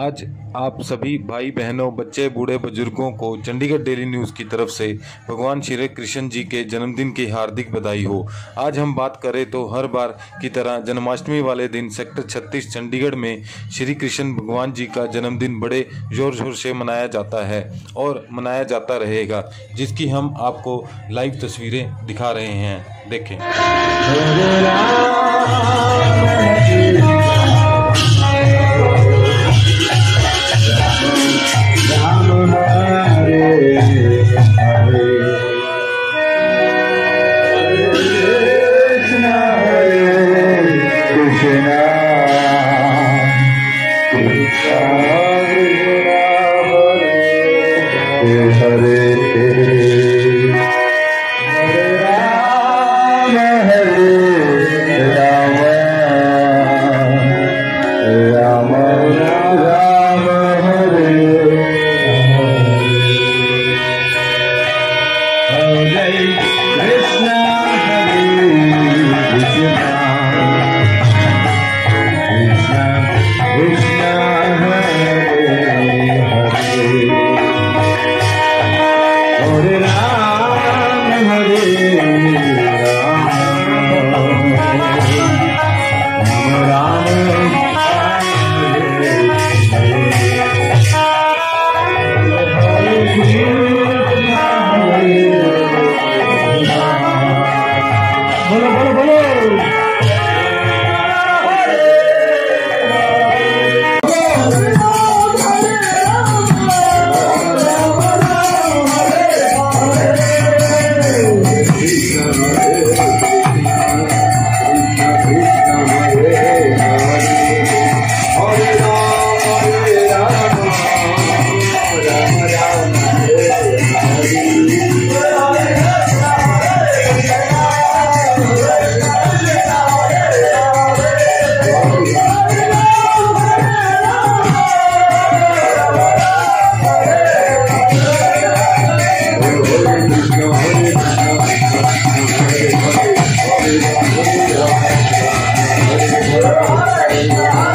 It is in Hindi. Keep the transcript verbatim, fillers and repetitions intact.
आज आप सभी भाई बहनों, बच्चे, बूढ़े, बुजुर्गों को चंडीगढ़ डेली न्यूज़ की तरफ से भगवान श्री कृष्ण जी के जन्मदिन की हार्दिक बधाई हो। आज हम बात करें तो हर बार की तरह जन्माष्टमी वाले दिन सेक्टर छत्तीस चंडीगढ़ में श्री कृष्ण भगवान जी का जन्मदिन बड़े ज़ोर शोर से मनाया जाता है और मनाया जाता रहेगा, जिसकी हम आपको लाइव तस्वीरें दिखा रहे हैं। देखें। Yeah.